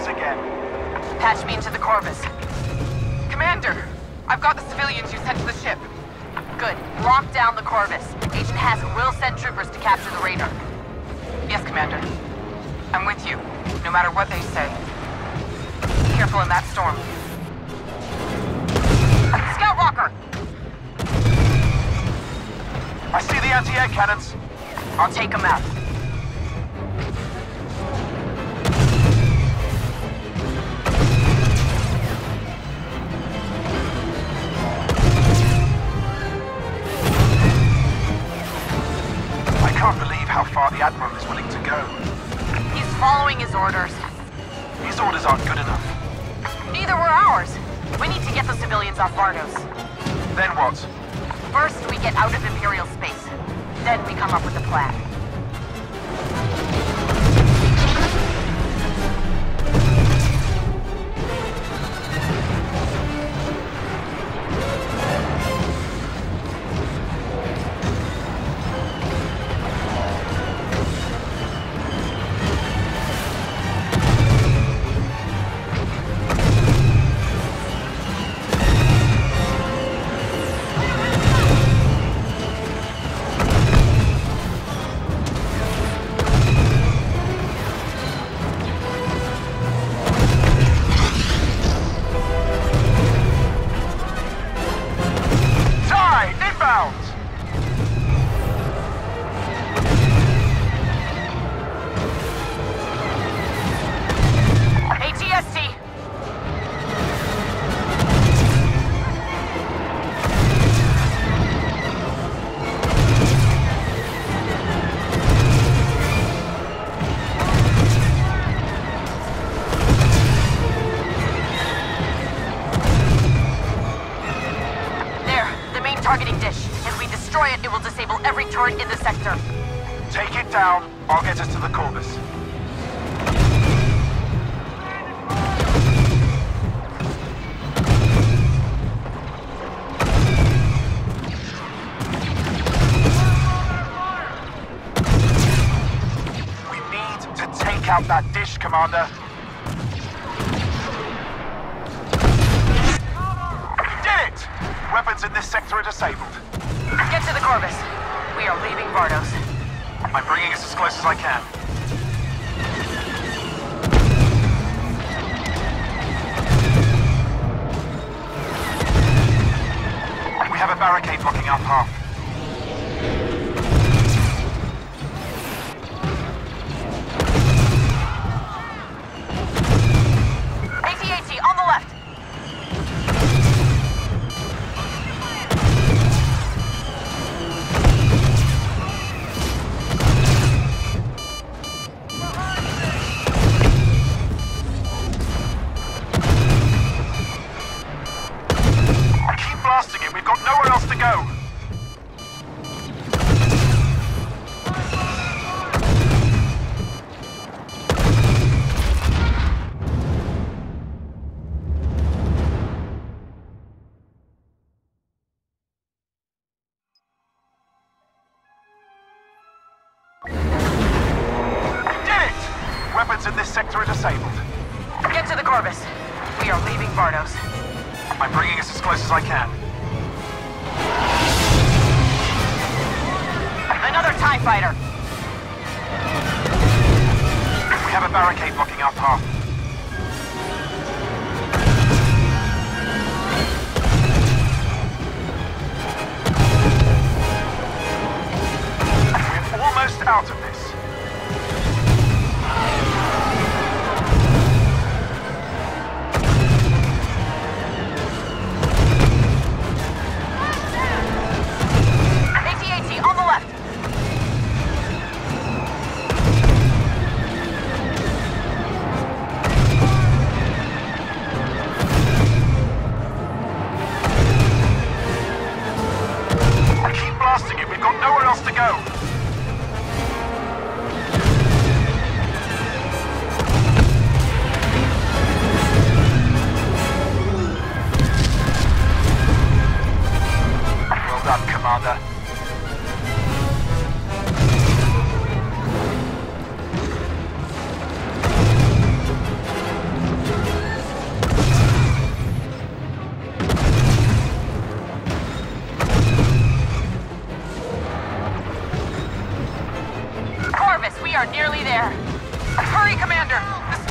once again. Patch me into the Corvus. Commander, I've got the civilians you sent to the ship. Good. Lock down the Corvus. Agent Hassan will send troopers to capture the Raider. Yes, Commander. I'm with you, no matter what they say. Careful in that storm. Scout Rocker! I see the anti-air cannons. I'll take them out. I can't believe how far the Admiral is willing to go. He's following his orders. These orders aren't good enough. Neither were ours. We need to get the civilians off Vardos. Then what? First, we get out of Imperial space. Then we come up with a plan. Targeting dish. If we destroy it, it will disable every turret in the sector. Take it down. I'll get us to the Corvus. We need to take out that dish, Commander. Weapons in this sector are disabled. Get to the Corvus. We are leaving Vardos. I'm bringing us as close as I can. We have a barricade blocking our path. AT-AT, on the left! Weapons in this sector are disabled. Get to the Corvus. We are leaving Vardos. I'm bringing us as close as I can. Another TIE fighter! We have a barricade blocking our path. We're almost out of this. Commander. The